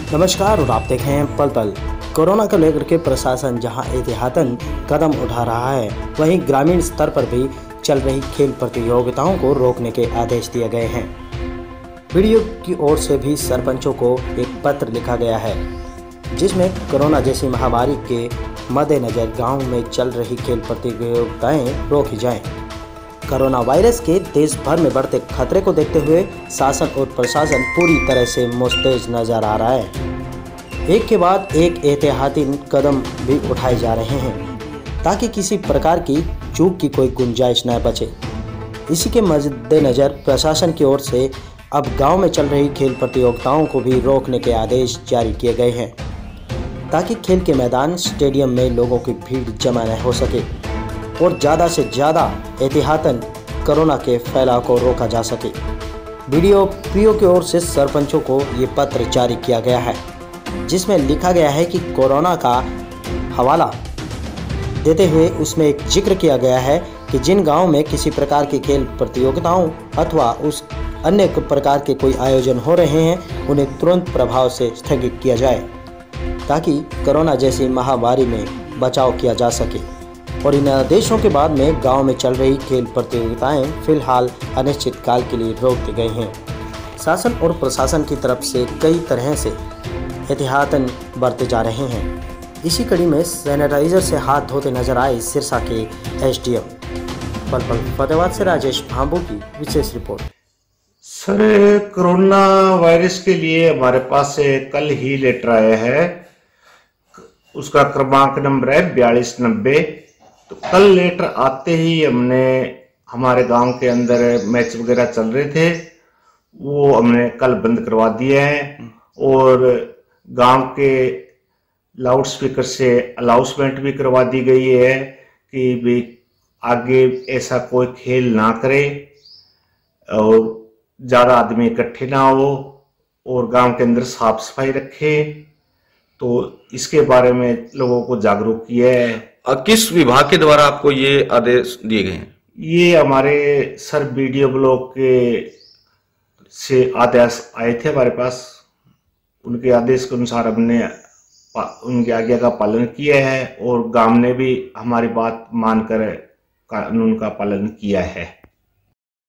नमस्कार और आप देख रहे हैं पल पल। कोरोना को लेकर के प्रशासन जहां एहतियातन कदम उठा रहा है, वहीं ग्रामीण स्तर पर भी चल रही खेल प्रतियोगिताओं को रोकने के आदेश दिए गए हैं। वीडियो की ओर से भी सरपंचों को एक पत्र लिखा गया है, जिसमें कोरोना जैसी महामारी के मद्देनजर गाँव में चल रही खेल प्रतियोगिताएं रोकी जाएं। कोरोना वायरस के देश भर में बढ़ते खतरे को देखते हुए शासन और प्रशासन पूरी तरह से मुस्तैद नजर आ रहा है। एक के बाद एक एहतियाती कदम भी उठाए जा रहे हैं ताकि किसी प्रकार की चूक की कोई गुंजाइश न बचे। इसी के मद्देनजर प्रशासन की ओर से अब गांव में चल रही खेल प्रतियोगिताओं को भी रोकने के आदेश जारी किए गए हैं, ताकि खेल के मैदान स्टेडियम में लोगों की भीड़ जमा न हो सके और ज़्यादा से ज़्यादा एहतियातन कोरोना के फैलाव को रोका जा सके। पीओ की ओर से सरपंचों को ये पत्र जारी किया गया है, जिसमें लिखा गया है कि कोरोना का हवाला देते हुए उसमें एक जिक्र किया गया है कि जिन गांव में किसी प्रकार की खेल प्रतियोगिताओं अथवा उस अन्य प्रकार के कोई आयोजन हो रहे हैं, उन्हें तुरंत प्रभाव से स्थगित किया जाए, ताकि कोरोना जैसी महामारी में बचाव किया जा सके। और इन आदेशों के बाद में गांव में चल रही खेल प्रतियोगिताएं फिलहाल अनिश्चितकाल के लिए रोक दी गई हैं। शासन और प्रशासन की तरफ से कई तरह से एहतियातन बरते जा रहे हैं। इसी कड़ी में सैनिटाइजर से हाथ धोते नजर आए सिरसा के एसडीएम। पल पल फतेहाबाद से राजेश भांबू की विशेष रिपोर्ट। सर, कोरोना वायरस के लिए हमारे पास कल ही लेटर आया है। उसका क्रमांक नंबर है 4290। तो कल लेटर आते ही हमारे गांव के अंदर मैच वगैरह चल रहे थे, वो हमने कल बंद करवा दिए हैं और गांव के लाउड स्पीकर से अनाउंसमेंट भी करवा दी गई है कि भी आगे ऐसा कोई खेल ना करे और ज़्यादा आदमी इकट्ठे ना हो और गांव के अंदर साफ सफाई रखे। तो इसके बारे में लोगों को जागरूक किया है। किस विभाग के द्वारा आपको ये आदेश दिए गए हैं? ये हमारे सर बीडीओ ब्लॉक के से आदेश आए थे हमारे पास। उनके आदेश के अनुसार हमने उनकी आज्ञा का पालन किया है और गांव ने भी हमारी बात मानकर कानून का पालन किया है।